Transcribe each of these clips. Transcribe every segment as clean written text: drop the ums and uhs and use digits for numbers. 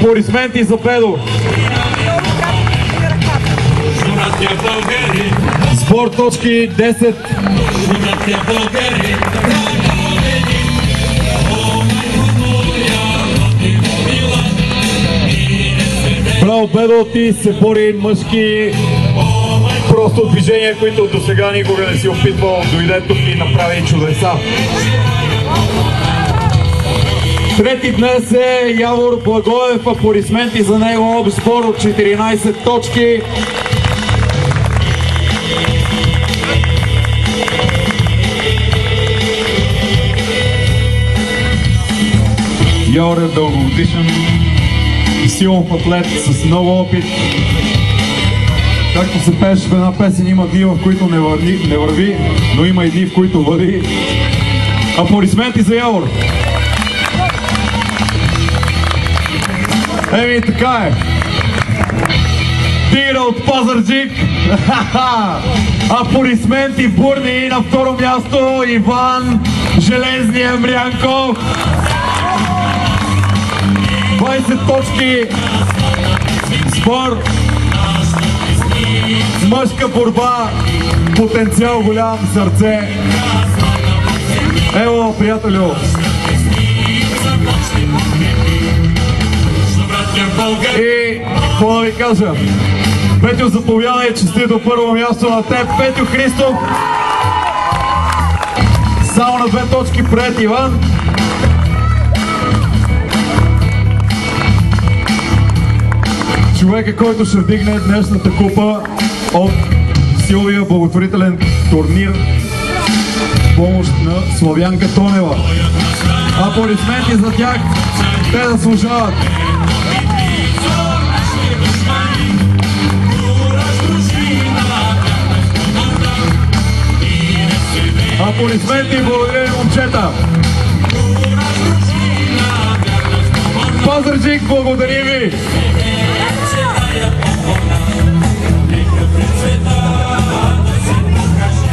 Аплодисменти за Педо. Сбор точки 10. Браво, Педо, ти се бори мъжки. Просто движения, които до сега никога не си опитвал, дойде тук и направи чудеса. Трети днес е Явор Благоев. Аплодисменти за него. Общ сбор от 14 точки. Явор е дългогодишен силов атлет с много опит. Както се пееше в една песен, има дни, в които не върви, но има и дни, в които върви. Аплодисменти за Явор! Еми, така е. Тигра от Пазарджик. Аплодисменти бурни. И на второ място Иван Железния Мрянков. 20 точки. Сбор. Мъжка борба. Потенциал голям, сърце. Ево, приятелю. И какво да ви кажа? Петю, заповядай, честито първо място на теб. Петю Христов. Само на 2 точки пред Иван. Човека, който ще вдигне днешната купа от силовия благотворителен турнир в помощ на Славянка Тонева. Аплодисменти за тях. Те заслужават. Аплодисменти и благодаря, момчета! Пазарджик, благодарим ви!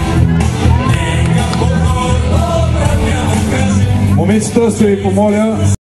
Момичета, ще ви помоля